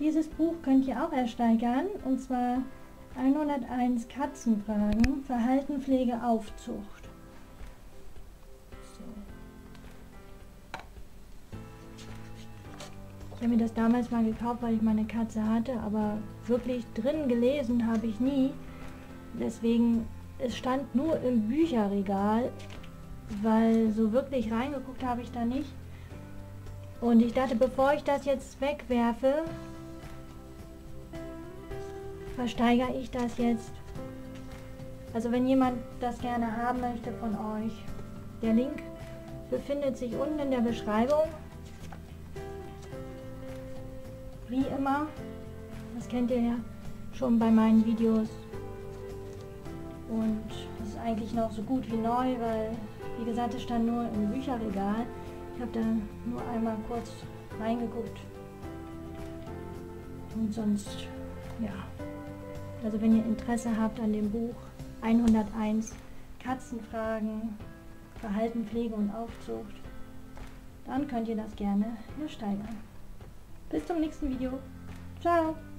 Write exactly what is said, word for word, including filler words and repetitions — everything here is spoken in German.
Dieses Buch könnt ihr auch ersteigern, und zwar hunderteins Katzenfragen, Verhalten, Pflege, Aufzucht. So. Ich habe mir das damals mal gekauft, weil ich meine Katze hatte, aber wirklich drin gelesen habe ich nie. Deswegen, es stand nur im Bücherregal, weil so wirklich reingeguckt habe ich da nicht. Und ich dachte, bevor ich das jetzt wegwerfe, versteigere ich das jetzt. Also wenn jemand das gerne haben möchte von euch, der Link befindet sich unten in der Beschreibung. Wie immer, das kennt ihr ja schon bei meinen Videos. Und das ist eigentlich noch so gut wie neu, weil, wie gesagt, es stand nur im Bücherregal. Ich habe da nur einmal kurz reingeguckt. Und sonst, ja. Also wenn ihr Interesse habt an dem Buch hunderteins Katzenfragen, Verhalten, Pflege und Aufzucht, dann könnt ihr das gerne ersteigern. Bis zum nächsten Video. Ciao!